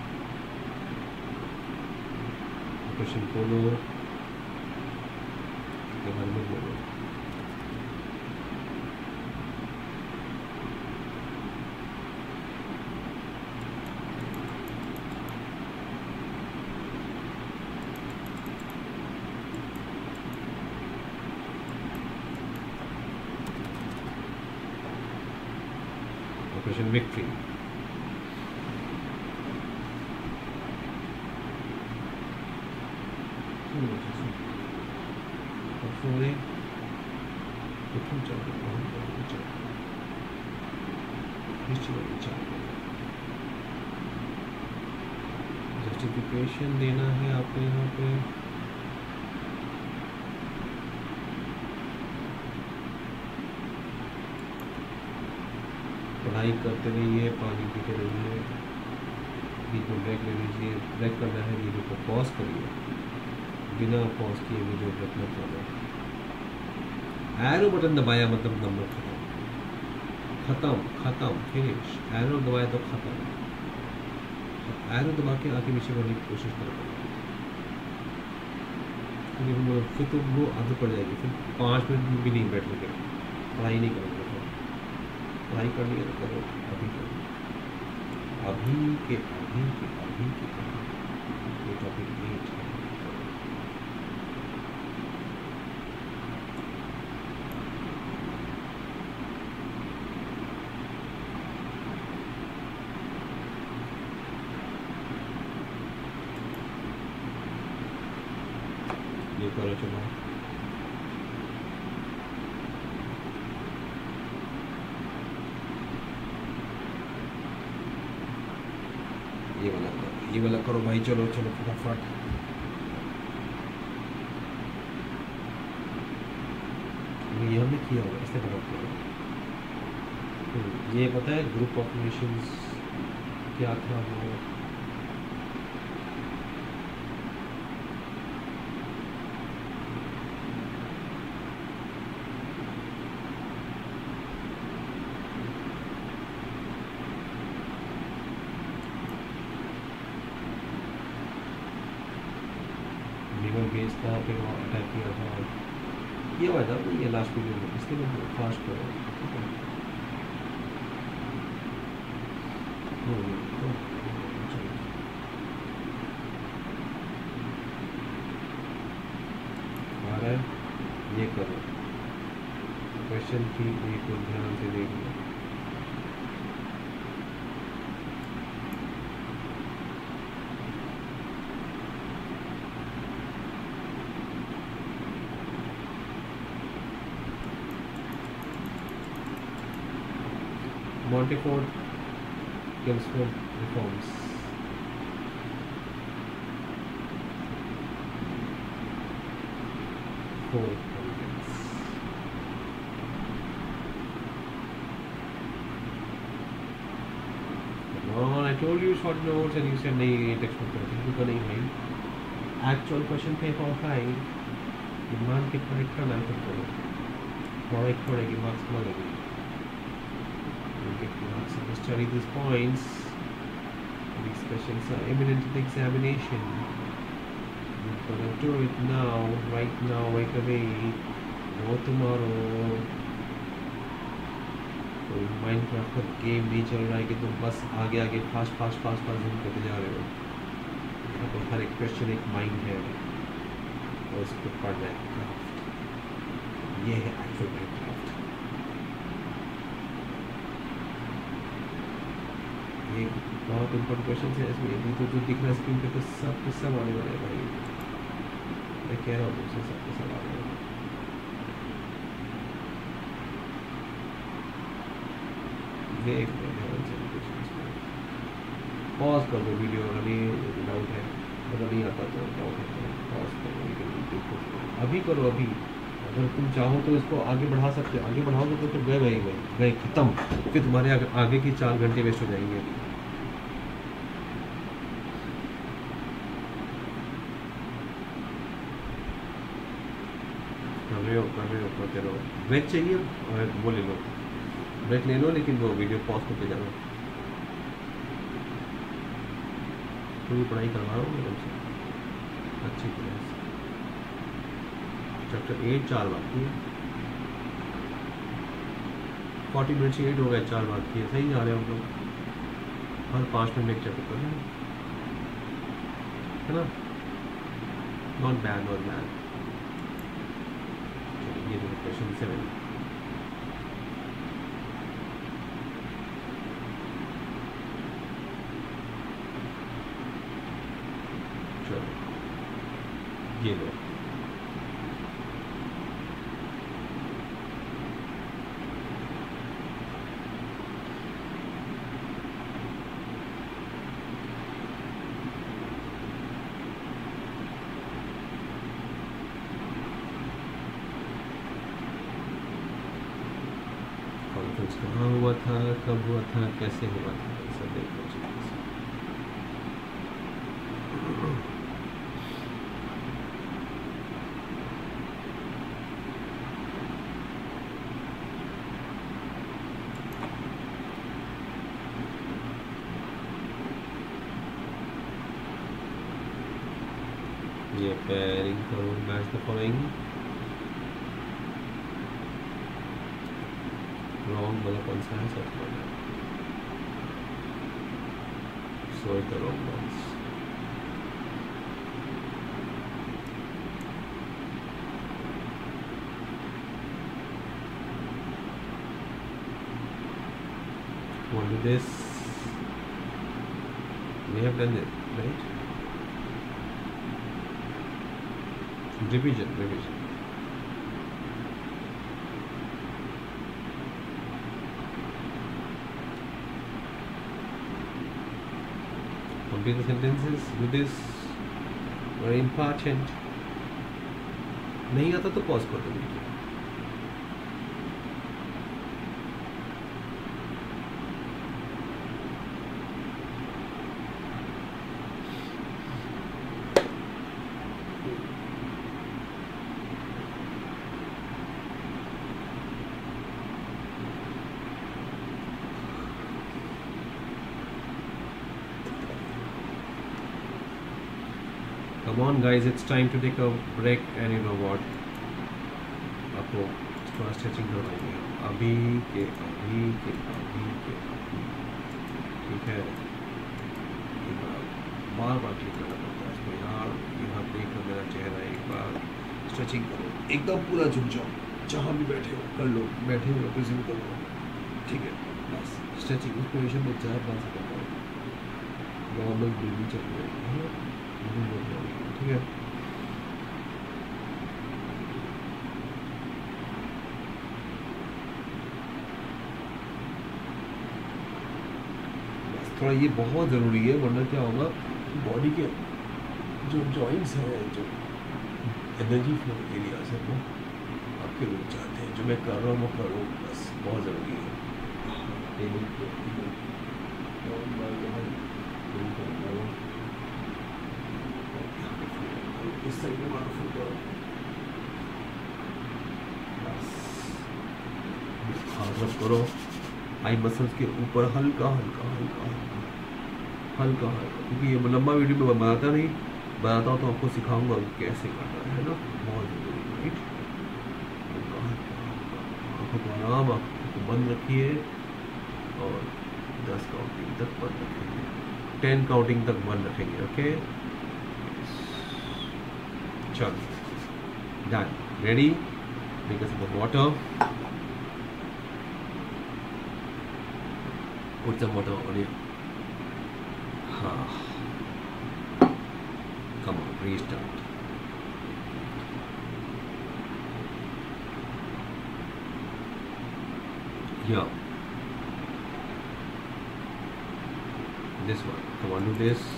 क्वेश्चन बोलो के बारे में बोलो। Operation victory. सॉरी चल जस्टिफिकेशन देना है आपको यहाँ पे। पढ़ाई करते रहिए, पानी पीते रहिए, बीच में ब्रेक ले लीजिए। ब्रेक करना है वीडियो को पॉज करिए, बिना पॉज किए वीडियो ब्रेक मत करना। एरो बटन दबाया मतलब नंबर खत्म, फिनिश। एरो दबाया तो खत्म। एरो दबा के आगे पीछे करने की कोशिश करो, फिर तो वो आदत पड़ जाएगी। फिर 5 मिनट भी नहीं बैठ लगे, पढ़ाई नहीं करोगे। पढ़ाई करनी है तो करो, अभी करो, अभी के ये टॉपिक नहीं है। ये करो, चलो ये वाला करो भाई। चलो फटाफट। ये हमने किया होगा, इससे बहुत करो। ये पता है ग्रुप ऑफ नेशंस क्या था वो? बेस कहाँ पे वहाँ अटैक किया था, ये हुआ था ये लास्ट वीडियो में। इसके लिए फास्ट करो, ठीक है? आ रहा है, ये करो। क्वेश्चन की को ध्यान से देखिए। Montefort Guildford reforms. Four points. Come on, I told you short notes and you said नहीं टेक्स्ट बुक करो, नहीं भाई। एक्चुअल क्वेश्चन पेपर है, मान के करेक्ट करना है तो करेक्ट पड़ेगी, मार्क्स मिलेगी। Study these points. These questions are imminent to the examination. You're gonna do it now, right now, right away, no tomorrow. तो माइनक्राफ्ट का गेम नहीं चल रहा है कि तुम बस आगे फास्ट जूम करते जा रहे हो। यहाँ पर हर एक क्वेश्चन एक माइंड है और उसको पढ़ना है। क्राफ्ट ये है एक्चुअल माइनक्राफ्ट। एक बहुत इम्पोर्टेंट क्वेश्चन है इसमें। तो जो दिख रहा है स्क्रीन पे तो सब आने वाले हैं भाई। मैं कह रहा हूँ तुमसे सब आने वाले हैं। देख लो ध्यान से क्वेश्चंस में। पॉज कर दो वीडियो, अगर ये डाउट है, अगर नहीं आता तो डाउट है तो पॉज करो, अभी करो। अभी अगर तुम चाहो तो इसको आगे बढ़ा सकते हो, आगे बढ़ाओगे तो फिर गए खत्म। फिर तुम्हारे आगे की 4 घंटे वेस्ट हो जाएंगे। कर रहे हो करते रहो। ब्रेक चाहिए और वो ले लो, ब्रेक ले लो, लेकिन वो वीडियो पॉज करके जाना। पूरी पढ़ाई करवा रहा हूँ तुमसे अच्छी तरह से। चैप्टर 8 4 बाकी है, 40 मिनट से 8 हो गए, 4 बाकी है। सही जा रहे हैं हम लोग, हर 5 मिनट एक चैप्टर कर रहे हैं, है ना? Not bad. ये जो क्वेश्चन 7 चलो ये लो। रेफरेंस कहाँ हुआ था, कब हुआ था, कैसे हुआ था, ये सब देखना चाहिए। ये पेयरिंग करो, मैच द फॉलोइंग। रॉन्ग वाला कौन सा है, सब वाला so the wrong ones. Want to do this? We have done it, right? Revision. Complete the sentences. Do this. Very important. नहीं आता तो पॉज कर दो video. Come on guys, it's time to take a break and you know what, आपको थोड़ा stretching करवाएंगे अभी के ठीक है। बार बार क्लिक करना पड़ता है इसको यार। यहाँ देख लो मेरा चेहरा, एक बार स्ट्रेचिंग करो, एकदम पूरा झुक जाओ, जहाँ भी बैठे हो कर लो, बैठे हो प्रिज्यूम कर लो, ठीक है। बस स्ट्रेचिंग उस पोजिशन में 4-5 सेकंड करो, नॉर्मल ब्रीदिंग चल रही है, ठीक है। थोड़ा ये बहुत ज़रूरी है, वरना क्या होगा, बॉडी के जो जॉइंट्स हैं, जो एनर्जी फ्लो एरियाज है, वो आपके रुक जाते हैं। जो मैं कर रहा हूँ वो करो, बस बहुत ज़रूरी है। इस साइड में मारो, फुल करो, बस हाथ रब करो आई मसल्स के ऊपर, हल्का हल्का हल्का हल्का हल्का, क्योंकि ये लंबा वीडियो में बनाता नहीं, बनाता हूँ तो आपको सिखाऊंगा कैसे करना है ना, बहुत ज़रूरी है, राइट। हल्का हल्का आँखों को आराम, आँखों को बंद रखिए और 10 काउंटिंग तक बंद रखेंगे, 10 काउंटिंग तक बंद रखेंगे, ओके। चलो done, ready, take a sip of water, put some water on it. Come on, restart. Yeah. This one. Come on, do this.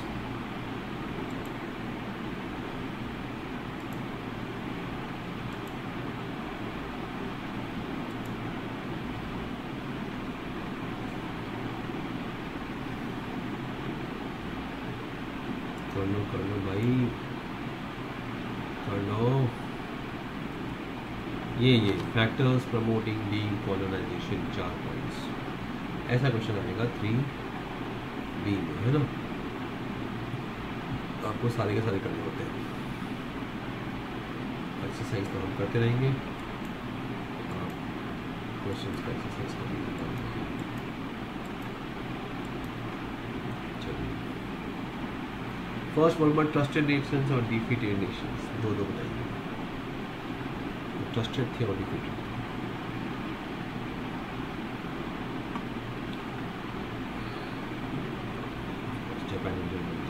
कर लो भाई, कर लो। ये फैक्टर्स प्रमोटिंग डीकोलोनाइजेशन 4 पॉइंट्स, ऐसा क्वेश्चन आएगा 3B में, है ना। आपको सारे के सारे करने होते हैं। एक्सरसाइज तो हम करते रहेंगे, क्वेश्चन का एक्सरसाइज करेंगे। फर्स्ट वर्ड में ट्रस्टेड नेशंस और डिफीटेड नेशंस, दो बताइए, ट्रस्टेड थे और डिफीटेड। जापान और जर्मनी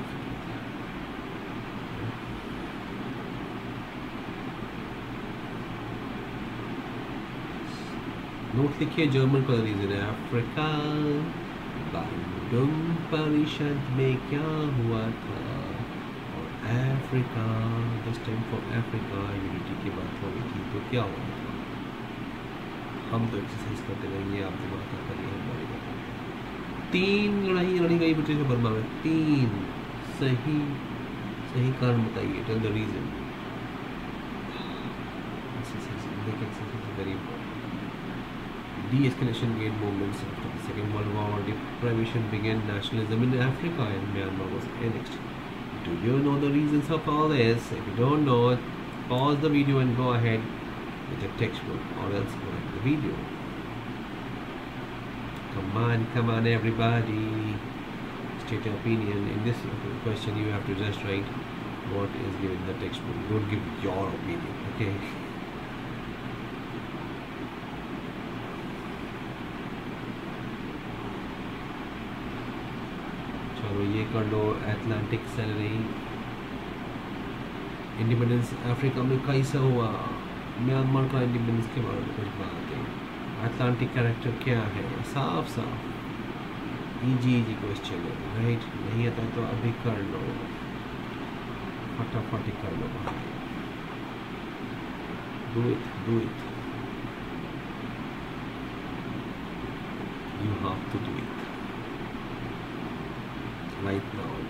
नोट लिखिए। जर्मन का रीजन है अफ्रीका, बांडुंग परिषद में क्या हुआ था, Africa, this time for Africa unity की बात हो रही थी, तो क्या हुआ था, हम तो एक्सरसाइज करते रहेंगे, आप दिमाग का करिए, हमारी बात। 3 लड़ाई लड़ी गई बच्चे से बर्मा में, 3 सही सही कारण बताइए, tell the reason. Very important. De-escalation gained movements after the Second World War. Deprivation began. Nationalism in Africa and Myanmar was annexed. Do you know the reasons of all this? If you don't know it, pause the video and go ahead with the textbook, or else go ahead with the video. Come on, everybody. State your opinion. In this question, you have to just write what is given in the textbook. Don't give your opinion, okay? चलो ये कर लो, Atlantic salary. Independence Africa में कैसा हुआ, Myanmar का independence के बारे में कुछ बात है। अटलांटिक कैरेक्टर क्या है, साफ साफ इजी क्वेश्चन है, राइट। नहीं आता तो अभी कर लो, फटाफट कर लो भाई, do it, you have to do it right now.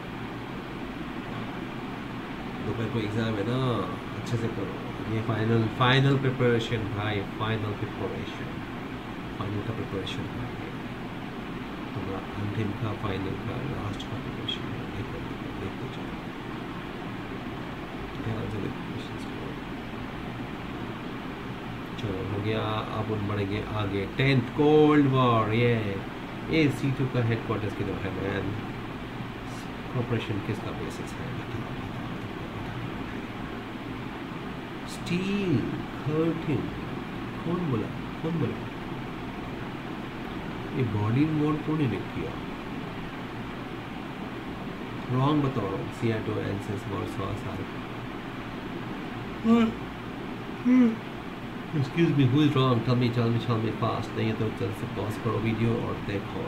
दोपहर को एग्जाम है ना, अच्छे से करो। ये फाइनल प्रिपरेशन भाई, फाइनल का प्रिपरेशन है तुम्हारा, अंतिम का, फाइनल का, लास्ट का प्रिपरेशन है। देखो जाओ, ध्यान से देखो। चलो हो गया, अब उन बढ़ेंगे आगे। 10th कोल्ड वॉर, ये C2 का हेडक्वार्टर्स किधर है मैन? कॉर्पोरेशन किसका बेसिस है? स्टील 13, कौन बोला? ये बॉडी मोड कौन ने किया? रॉन्ग बताओ, C2 एंसेस वॉर्सवा सारे। Excuse me, who is wrong? Tell me fast. नहीं तो चल से पॉज करो वीडियो और देखो।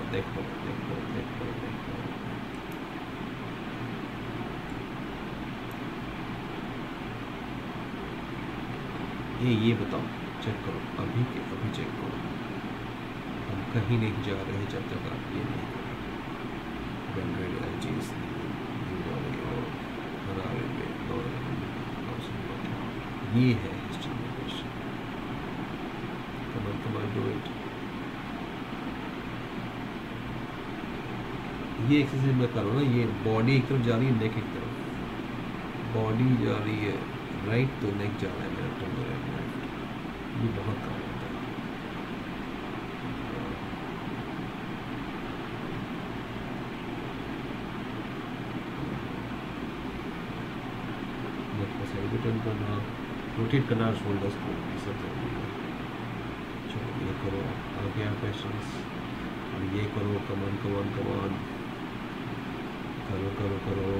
ये बताओ, चेक करो, अभी चेक करो। हम कहीं नहीं जा रहे जब तक आप ये नहीं करें। ये है हिस्ट्री में क्वेश्चन। Come on do it. ये एक्सरसाइज में करो ना, ये बॉडी एक तरफ जा रही है, नेक एक तरफ, बॉडी जा रही है राइट तो नेक जा रहा है मेरा, तो राइट। ये बहुत काम होता है। करना, रोटेट करना शोल्डर्स को, सब जरूरी है। चलो ये करो, आ गया क्वेश्चंस। और ये करो, कमान करो,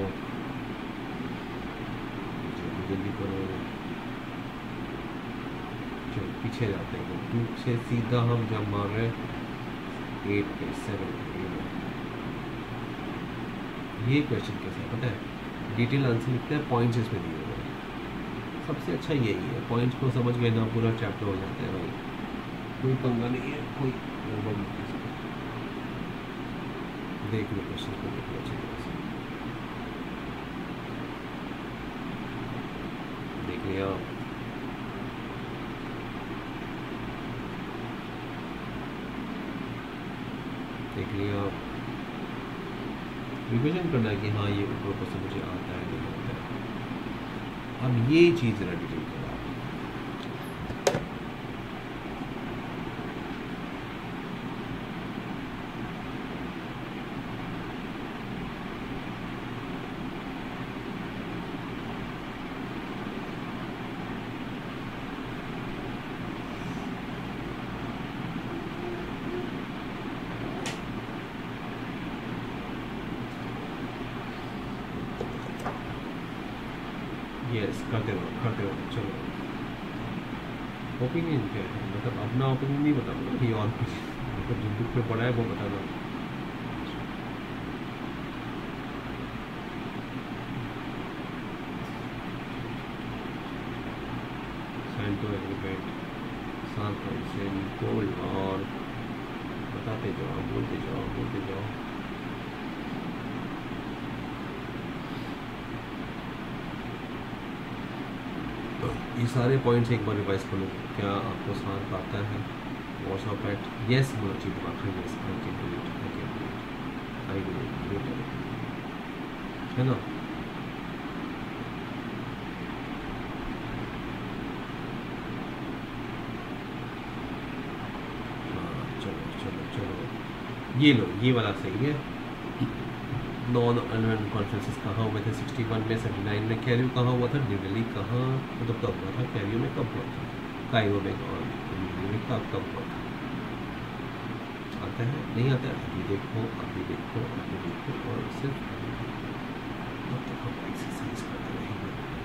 जल्दी करो। चलो पीछे जाते हैं, पीछे सीधा हम जब मार रहे 8 पे 7। ये क्वेश्चन कैसा है पता है? डिटेल आंसर लिखते हैं, पॉइंट्स इसमें दिए हुए हैं। सबसे अच्छा यही है, पॉइंट्स को समझ गए ना, पूरा चैप्टर हो जाता है भाई, कोई पंगा नहीं है, कोई गड़बड़ नहीं है। देख लो क्वेश्चन को, देख लो अच्छी तरह से, देख लिया। रिविजन करना है कि हाँ ये ऊपर से मुझे आता है, नहीं आता है। अब ये चीज़ जरा डिटेल करो। यस करते रहो। चलो ओपिनियन क्या है, मतलब अपना ओपिनियन नहीं बताऊँगा, ये और मतलब जो बुक में पढ़ा है वो बताना। सैंटो एग्रीमेंट गोल्ड और बताते जाओ, बोलते जाओ, बोलते जाओ। ये सारे पॉइंट्स एक बार रिवाइज कर लो, क्या आपको साथ आता है? वॉट्स ऑफ एट यस बोलो, चीज आखिर yes, I can do it, I can do it, I do it, है ना? हाँ चलो चलो चलो, ये लो, ये वाला सही है। नॉन अनवन कॉन्फ्रेंसेस कहाँ हुए थे? 61 में, 79 में। कैरियो कहाँ हुआ था? न्यू दिल्ली। कहाँ मतलब कब हुआ था? कैरियो में कब हुआ था? कायरो में। और न्यू दिल्ली में कब हुआ था? आता है नहीं आता है? अभी देखो, अभी देखो, अभी देखो, और सिर्फ तब तक हम एक्सरसाइज करते रहेंगे।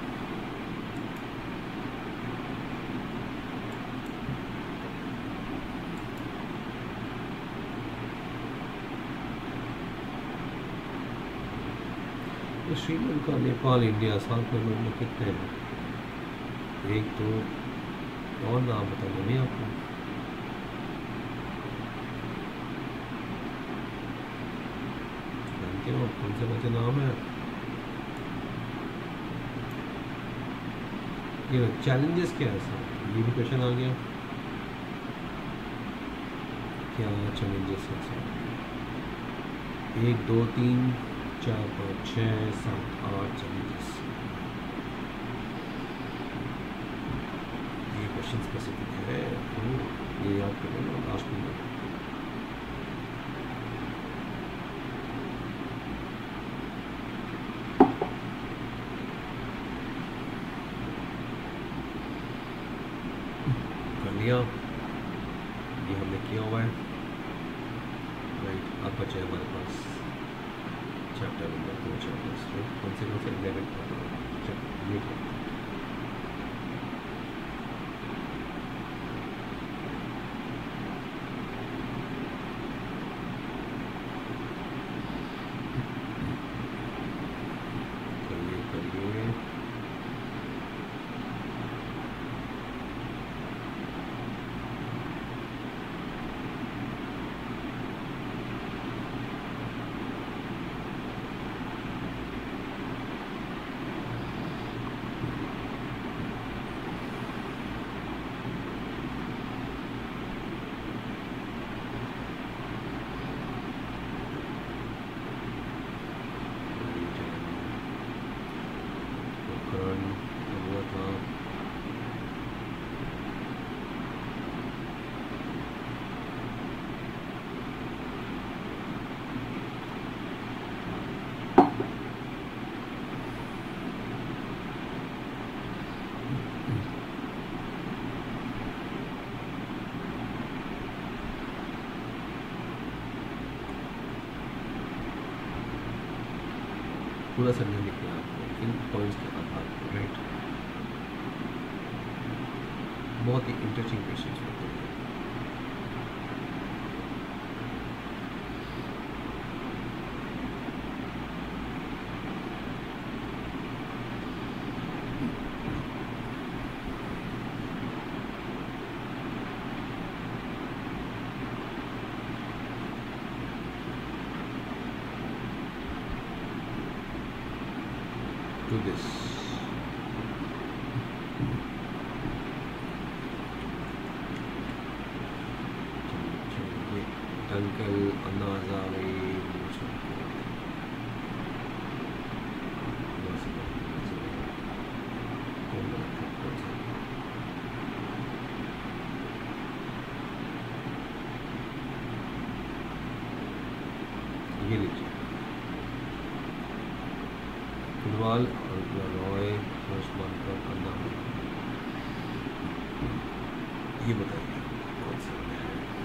श्रीलंका, नेपाल, इंडिया, साथ में लोग कितने हैं? एक तो और नाम बता दो नहीं आपको। जानते हो कौन से बच्चे नाम है? ये चैलेंजेस क्या है सर? ये भी क्वेश्चन आ गया, क्या चैलेंजेस है सर? 1 2 3 4 5 6 7 8 चैलेंजेस। ये क्वेश्चन स्पेसिफिक है, तो ये याद कर लो लास्ट में। कर लिया, ये हमने किया हुआ है, राइट। अब बचे हमारे पास चैप्टर नंबर 2 चैप्टर्स, कौन से 11 चैप्टर। हुआ था पूरा समझने निकला आपको इन पॉइंट्स के आधार पर, राइट। बहुत ही इंटरेस्टिंग क्वेश्चन होते हैं। To this अंकल अंदाज आ गई। ये लीजिए फुटबॉल और रॉय आयुष्मान का अन्ना, ये बताइए कौन सा है?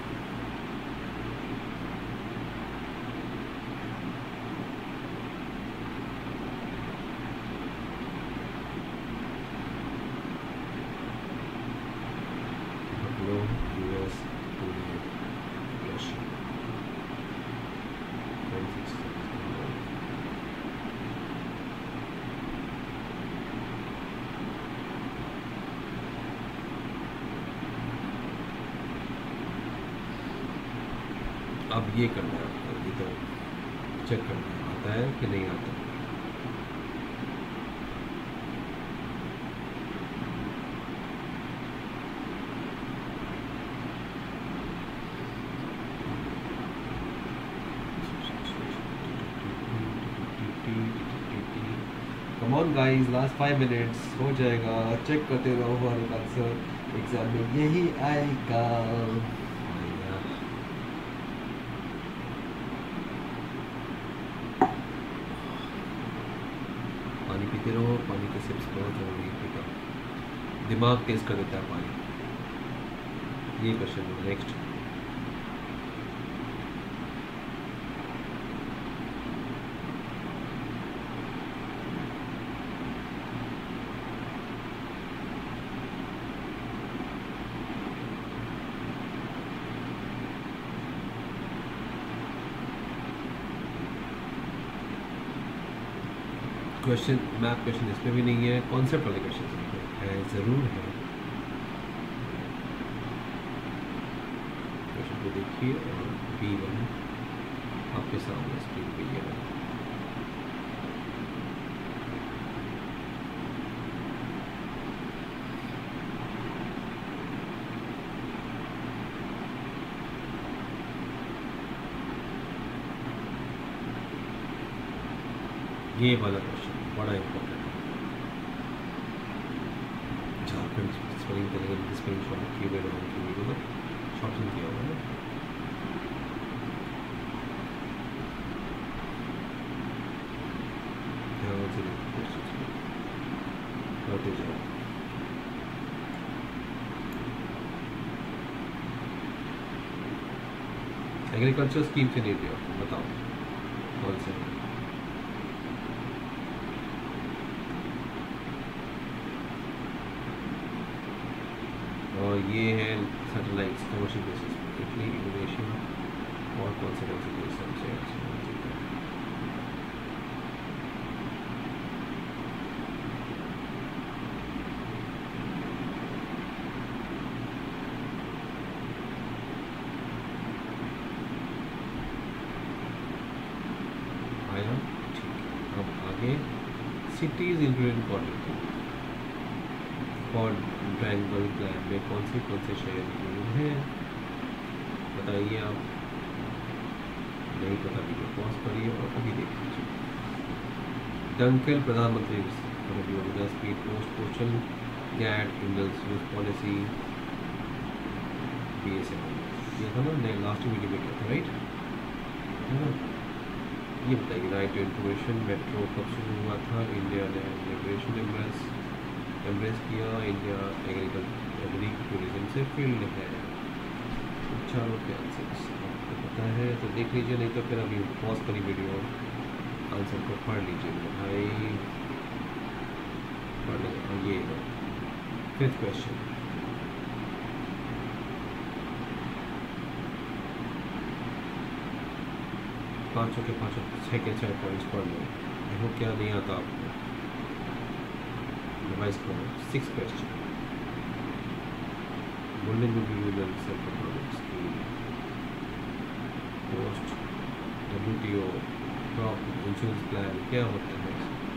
यूएस, रशिया, अब ये करना है आपको, ये तो चेक करना है आता है कि नहीं आता। Come on guys, last 5 minutes हो जाएगा, चेक करते रहो हर एक आंसर एग्जाम में यही आएगा। पानी पीते रहो, पानी के सिप्स बहुत जरूरी है, दिमाग तेज कर देता है पानी। ये क्वेश्चन है नेक्स्ट। क्वेश्चन मैथ क्वेश्चन इसमें भी नहीं है, कॉन्सेप्ट वाले क्वेश्चन है ज़रूर है। क्वेश्चन को देखिए और B1 आपके सामने स्क्रीन पे ये है। ये वाला क्वेश्चन बड़ा इंपॉर्टेंट है। झारखंड स्पेलिंग तेलंगाना की स्पेलिंग शॉर्ट की हुए लोगों की मतलब शॉर्टन किया हुआ है। ध्यान से करते जाओ। एग्रीकल्चर स्कीम से नहीं दिया, बताओ कौन से। और ये है सैटेलाइट्स कमर्शियल बेसिस पे, इटली, इंडोनेशिया और कौन से देश सबसे अच्छे। आया ठीक है। अब आगे cities including quadratic triangle plan में कौन से शहर इंक्लूड हैं बताइए आप। नहीं पता वीडियो पॉज करिए और अभी देख लीजिए। डंकेल प्रधानमंत्री स्पीड पोस्ट पोस्टल गैट इंडल्स यूज पॉलिसी BSN ये था ना, नए लास्ट वीडियो में क्या था, राइट है ना। ये बताइए राइट टू इन्फॉर्मेशन मेट्रो कब शुरू हुआ था, इंडिया ने लिबरेशन एम्ब्रेस किया, इंडिया एग्री टूरिज्म से फील्ड है। चारों के आंसर्स आपको पता है तो देख लीजिए, नहीं तो फिर अभी पॉज करी वीडियो आंसर को पढ़ लीजिए भाई, पढ़ लें। ये 5th क्वेश्चन, पाँचों के 6 पॉइंट्स पढ़ लो। देखो क्या नहीं आता आपको, रिवाइज करो। 6th question, vulnerable self performance की post WTO crop insurance plan क्या होता है।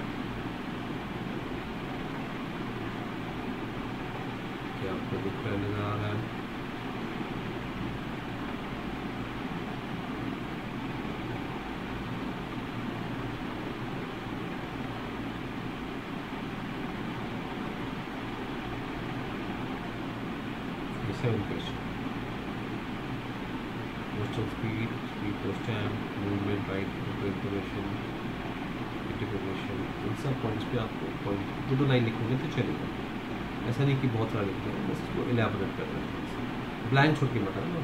क्या आपको दिख रहा नजर आ रहा है। Question. Postal speed poststamp, movement right information, integration, इन सब पॉइंट्स पे आपको पॉइंट 2 लाइन लिखोगे तो चलेगा। ऐसा नहीं कि बहुत सारा लिखते हैं, बस इसको इलेबोरेट कर रहे हैं। ब्लैंक छोड़ के मत आना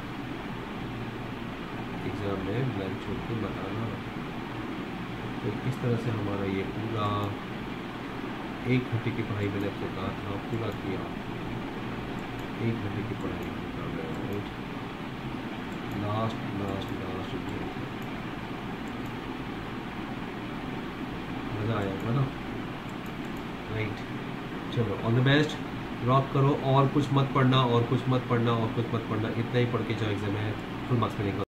एग्जाम में, ब्लैंक छोड़ के मत आना। तो इस तरह से हमारा ये पूरा 1 घंटे की पढ़ाई मैंने आपको कहा था पूरा किया। 1 घंटे की पढ़ाई कर रहे हैं, राइट। लास्ट मज़ा आएगा ना, राइट। चलो ऑल द बेस्ट, ड्रॉप करो और कुछ मत पढ़ना, इतना ही पढ़ के जाओ एग्जाम में फुल मार्क्स मिलेगा।